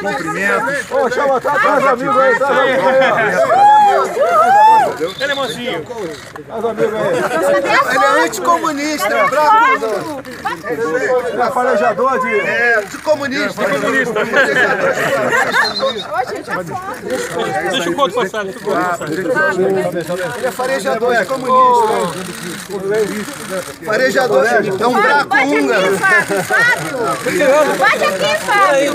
cumprimentos. Ô, chama, traz amigo aí, traz amigo aí. Ele é mansinho. Traz amigo aí. Ele é anticomunista, é bravo. Ele é farejador de... É, de comunista. Deixa o coto passar. Ele é farejador, é comunista. Farejador, é um buraco húngaro. Bate aqui, Fábio!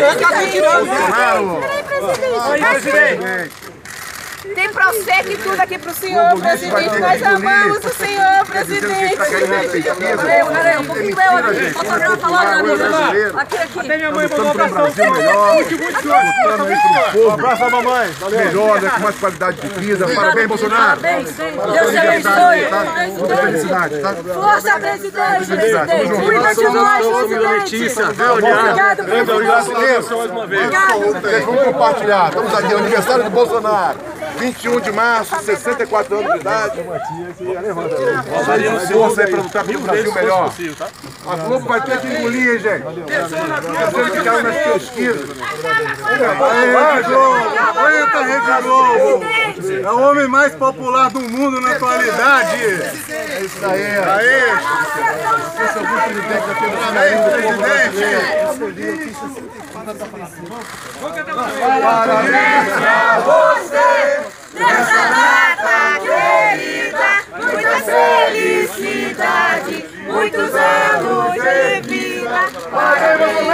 Aí, presidente. Tem Prosec e tudo aqui pro senhor, presidente. Nós amamos o senhor, presidente. Peraí, um pouquinho eu aqui. Fotografa lá, amiga. Aqui. Até minha mãe mandou um abração. Um abraço à mamãe. Melhor, né, com mais qualidade de vida. Parabéns, Bolsonaro. Deus te abençoe. Muita felicidade, tá? Força, presidente. Cuida de nós, presidente. Obrigado, presidente. Vamos compartilhar. Estamos aqui, é o aniversário do Bolsonaro. 21 de março, 64 anos de idade. Força aí para lutar pelo Brasil melhor. A Globo vai ter que engolir, hein, gente? Vocês ficaram nas pesquisas. Rede Globo, aguenta Rede Globo. É o homem mais popular do mundo na atualidade. É isso aí. Aí, Esse é o vice-presidente aqui do presidente. Parabéns pra você nessa data querida. Muita felicidade, muitos anos de vida. Parabéns.